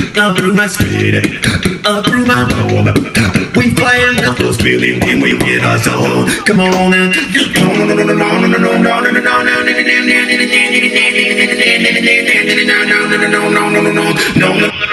up through my street, up through my home. We flying up those feeling when we get our soul. Come on and no.